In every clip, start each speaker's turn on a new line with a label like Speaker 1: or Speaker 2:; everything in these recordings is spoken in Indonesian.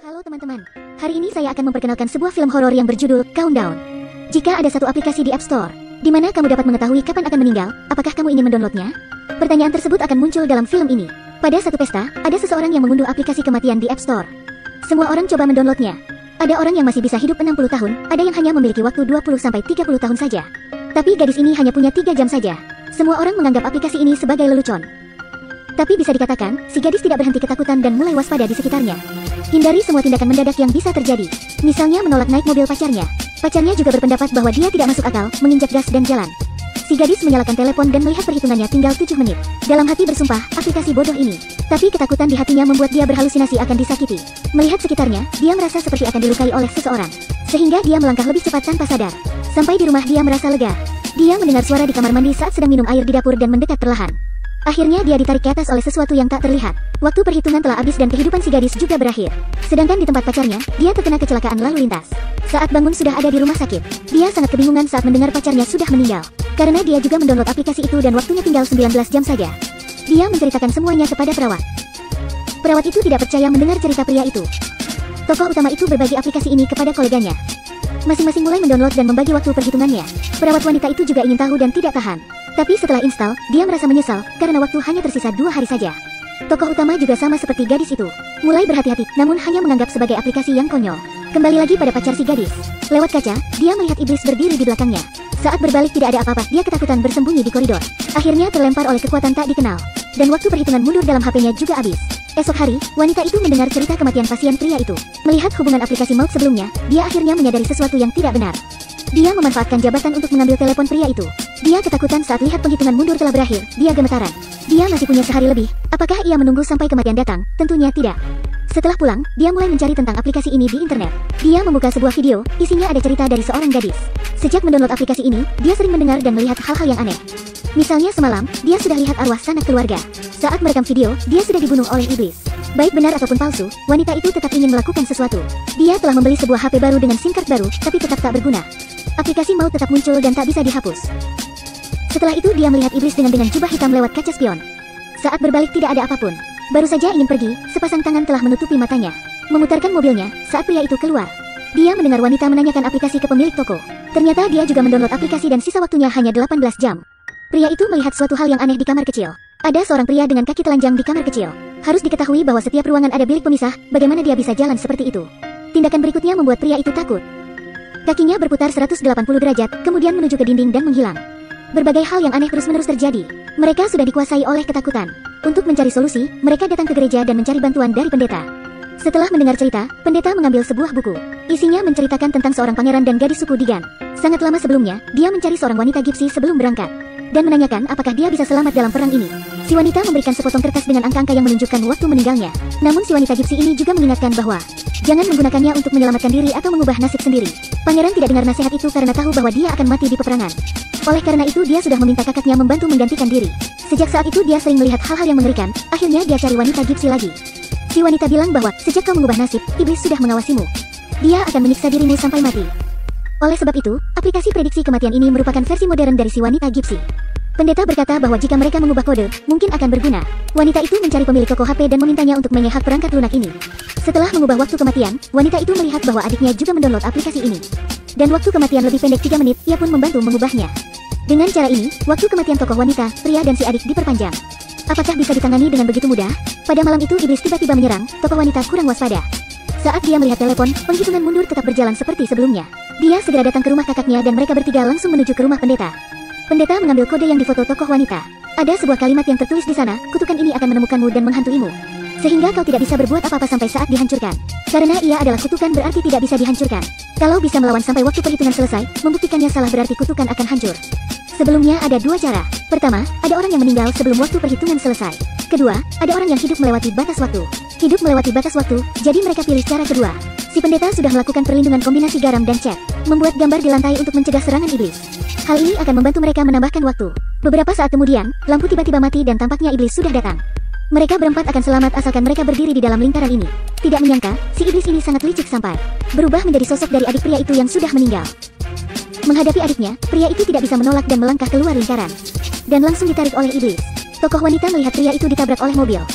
Speaker 1: Halo teman-teman, hari ini saya akan memperkenalkan sebuah film horor yang berjudul Countdown. Jika ada satu aplikasi di App Store, di mana kamu dapat mengetahui kapan akan meninggal, apakah kamu ingin mendownloadnya? Pertanyaan tersebut akan muncul dalam film ini. Pada satu pesta, ada seseorang yang mengunduh aplikasi kematian di App Store. Semua orang coba mendownloadnya. Ada orang yang masih bisa hidup 60 tahun, ada yang hanya memiliki waktu 20-30 tahun saja. Tapi gadis ini hanya punya 3 jam saja. Semua orang menganggap aplikasi ini sebagai lelucon. Tapi bisa dikatakan, si gadis tidak berhenti ketakutan dan mulai waspada di sekitarnya. Hindari semua tindakan mendadak yang bisa terjadi. Misalnya menolak naik mobil pacarnya. Pacarnya juga berpendapat bahwa dia tidak masuk akal, menginjak gas dan jalan. Si gadis menyalakan telepon dan melihat perhitungannya tinggal 7 menit. Dalam hati bersumpah, aplikasi bodoh ini. Tapi ketakutan di hatinya membuat dia berhalusinasi akan disakiti. Melihat sekitarnya, dia merasa seperti akan dilukai oleh seseorang. Sehingga dia melangkah lebih cepat tanpa sadar. Sampai di rumah dia merasa lega. Dia mendengar suara di kamar mandi saat sedang minum air di dapur dan mendekat perlahan. Akhirnya dia ditarik ke atas oleh sesuatu yang tak terlihat. Waktu perhitungan telah habis dan kehidupan si gadis juga berakhir. Sedangkan di tempat pacarnya, dia terkena kecelakaan lalu lintas. Saat bangun sudah ada di rumah sakit. Dia sangat kebingungan saat mendengar pacarnya sudah meninggal. Karena dia juga mendownload aplikasi itu dan waktunya tinggal 19 jam saja. Dia menceritakan semuanya kepada perawat. Perawat itu tidak percaya mendengar cerita pria itu. Tokoh utama itu berbagi aplikasi ini kepada koleganya. Masing-masing mulai mendownload dan membagi waktu perhitungannya. Perawat wanita itu juga ingin tahu dan tidak tahan. Tapi setelah install, dia merasa menyesal, karena waktu hanya tersisa 2 hari saja. Tokoh utama juga sama seperti gadis itu. Mulai berhati-hati, namun hanya menganggap sebagai aplikasi yang konyol. Kembali lagi pada pacar si gadis. Lewat kaca, dia melihat iblis berdiri di belakangnya. Saat berbalik tidak ada apa-apa, dia ketakutan bersembunyi di koridor. Akhirnya terlempar oleh kekuatan tak dikenal. Dan waktu perhitungan mundur dalam HP-nya juga habis. Esok hari, wanita itu mendengar cerita kematian pasien pria itu. Melihat hubungan aplikasi maut sebelumnya, dia akhirnya menyadari sesuatu yang tidak benar. Dia memanfaatkan jabatan untuk mengambil telepon pria itu. Dia ketakutan saat lihat penghitungan mundur telah berakhir. Dia gemetaran. Dia masih punya sehari lebih. Apakah ia menunggu sampai kematian datang? Tentunya tidak. Setelah pulang, dia mulai mencari tentang aplikasi ini di internet. Dia membuka sebuah video, isinya ada cerita dari seorang gadis. Sejak mendownload aplikasi ini, dia sering mendengar dan melihat hal-hal yang aneh. Misalnya semalam, dia sudah lihat arwah sanak keluarga. Saat merekam video, dia sudah dibunuh oleh iblis. Baik benar ataupun palsu, wanita itu tetap ingin melakukan sesuatu. Dia telah membeli sebuah HP baru dengan SIM card baru, tapi tetap tak berguna. Aplikasi maut tetap muncul dan tak bisa dihapus. Setelah itu dia melihat iblis dengan jubah hitam lewat kaca spion. Saat berbalik tidak ada apapun. Baru saja ingin pergi, sepasang tangan telah menutupi matanya. Memutarkan mobilnya, saat pria itu keluar. Dia mendengar wanita menanyakan aplikasi ke pemilik toko. Ternyata dia juga mendownload aplikasi dan sisa waktunya hanya 18 jam. Pria itu melihat suatu hal yang aneh di kamar kecil. Ada seorang pria dengan kaki telanjang di kamar kecil. Harus diketahui bahwa setiap ruangan ada bilik pemisah, bagaimana dia bisa jalan seperti itu? Tindakan berikutnya membuat pria itu takut. Kakinya berputar 180 derajat, kemudian menuju ke dinding dan menghilang. Berbagai hal yang aneh terus-menerus terjadi. Mereka sudah dikuasai oleh ketakutan. Untuk mencari solusi, mereka datang ke gereja dan mencari bantuan dari pendeta. Setelah mendengar cerita, pendeta mengambil sebuah buku. Isinya menceritakan tentang seorang pangeran dan gadis suku Digan. Sangat lama sebelumnya, dia mencari seorang wanita Gipsi sebelum berangkat. Dan menanyakan apakah dia bisa selamat dalam perang ini. Si wanita memberikan sepotong kertas dengan angka-angka yang menunjukkan waktu meninggalnya. Namun si wanita Gipsi ini juga mengingatkan bahwa jangan menggunakannya untuk menyelamatkan diri atau mengubah nasib sendiri. Pangeran tidak dengar nasihat itu karena tahu bahwa dia akan mati di peperangan. Oleh karena itu dia sudah meminta kakaknya membantu menggantikan diri. Sejak saat itu dia sering melihat hal-hal yang mengerikan. Akhirnya dia cari wanita Gipsi lagi. Si wanita bilang bahwa sejak kau mengubah nasib, iblis sudah mengawasimu. Dia akan menyiksa dirimu sampai mati. Oleh sebab itu, aplikasi prediksi kematian ini merupakan versi modern dari si wanita Gipsi. Pendeta berkata bahwa jika mereka mengubah kode, mungkin akan berguna. Wanita itu mencari pemilik toko HP dan memintanya untuk menyehat perangkat lunak ini. Setelah mengubah waktu kematian, wanita itu melihat bahwa adiknya juga mendownload aplikasi ini. Dan waktu kematian lebih pendek 3 menit, ia pun membantu mengubahnya. Dengan cara ini, waktu kematian tokoh wanita, pria dan si adik diperpanjang. Apakah bisa ditangani dengan begitu mudah? Pada malam itu iblis tiba-tiba menyerang, tokoh wanita kurang waspada. Saat dia melihat telepon, penghitungan mundur tetap berjalan seperti sebelumnya. Dia segera datang ke rumah kakaknya dan mereka bertiga langsung menuju ke rumah pendeta. Pendeta mengambil kode yang difoto tokoh wanita. Ada sebuah kalimat yang tertulis di sana, kutukan ini akan menemukanmu dan menghantuimu. Sehingga kau tidak bisa berbuat apa-apa sampai saat dihancurkan. Karena ia adalah kutukan berarti tidak bisa dihancurkan. Kalau bisa melawan sampai waktu perhitungan selesai, membuktikannya salah berarti kutukan akan hancur. Sebelumnya ada 2 cara. Pertama, ada orang yang meninggal sebelum waktu perhitungan selesai. Kedua, ada orang yang hidup melewati batas waktu. Hidup melewati batas waktu, jadi mereka pilih cara kedua. Si pendeta sudah melakukan perlindungan kombinasi garam dan cat, membuat gambar di lantai untuk mencegah serangan iblis. Hal ini akan membantu mereka menambahkan waktu. Beberapa saat kemudian, lampu tiba-tiba mati dan tampaknya iblis sudah datang. Mereka berempat akan selamat asalkan mereka berdiri di dalam lingkaran ini. Tidak menyangka, si iblis ini sangat licik sampai berubah menjadi sosok dari adik pria itu yang sudah meninggal. Menghadapi adiknya, pria itu tidak bisa menolak dan melangkah keluar lingkaran. Dan langsung ditarik oleh iblis. Tokoh wanita melihat pria itu ditabrak oleh mobil.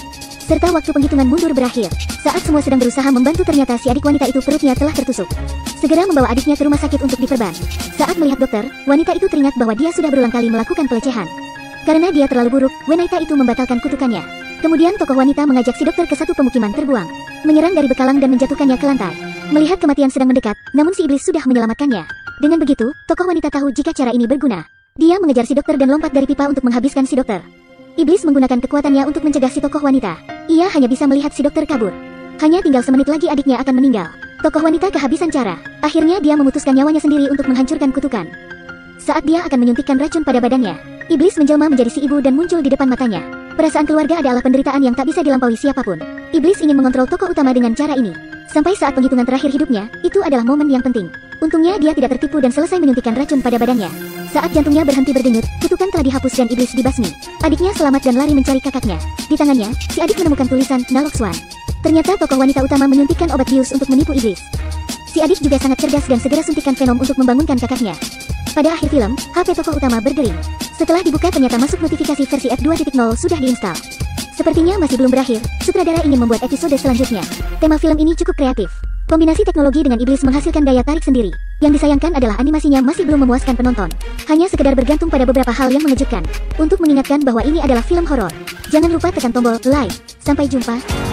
Speaker 1: serta waktu penghitungan mundur berakhir. Saat semua sedang berusaha membantu, ternyata si adik wanita itu perutnya telah tertusuk. Segera membawa adiknya ke rumah sakit untuk diperban. Saat melihat dokter, wanita itu teringat bahwa dia sudah berulang kali melakukan pelecehan. Karena dia terlalu buruk, wanita itu membatalkan kutukannya. Kemudian tokoh wanita mengajak si dokter ke satu pemukiman terbuang, menyerang dari bekalang dan menjatuhkannya ke lantai. Melihat kematian sedang mendekat, namun si iblis sudah menyelamatkannya. Dengan begitu, tokoh wanita tahu jika cara ini berguna. Dia mengejar si dokter dan lompat dari pipa untuk menghabiskan si dokter. Iblis menggunakan kekuatannya untuk mencegah si tokoh wanita. Ia hanya bisa melihat si dokter kabur. Hanya tinggal semenit lagi adiknya akan meninggal. Tokoh wanita kehabisan cara. Akhirnya dia memutuskan nyawanya sendiri untuk menghancurkan kutukan. Saat dia akan menyuntikkan racun pada badannya, iblis menjelma menjadi si ibu dan muncul di depan matanya. Perasaan keluarga adalah penderitaan yang tak bisa dilampaui siapapun. Iblis ingin mengontrol tokoh utama dengan cara ini. Sampai saat penghitungan terakhir hidupnya, itu adalah momen yang penting. Untungnya dia tidak tertipu dan selesai menyuntikkan racun pada badannya. Saat jantungnya berhenti berdenyut, kutukan telah dihapus dan iblis dibasmi. Adiknya selamat dan lari mencari kakaknya. Di tangannya, si adik menemukan tulisan Naloxone. Ternyata tokoh wanita utama menyuntikkan obat bius untuk menipu iblis. Si adik juga sangat cerdas dan segera suntikkan Venom untuk membangunkan kakaknya. Pada akhir film, HP tokoh utama berdering. Setelah dibuka ternyata masuk notifikasi versi F2.0 sudah diinstal. Sepertinya masih belum berakhir, sutradara ingin membuat episode selanjutnya. Tema film ini cukup kreatif. Kombinasi teknologi dengan iblis menghasilkan daya tarik sendiri. Yang disayangkan adalah animasinya masih belum memuaskan penonton. Hanya sekedar bergantung pada beberapa hal yang mengejutkan. Untuk mengingatkan bahwa ini adalah film horor, jangan lupa tekan tombol like. Sampai jumpa.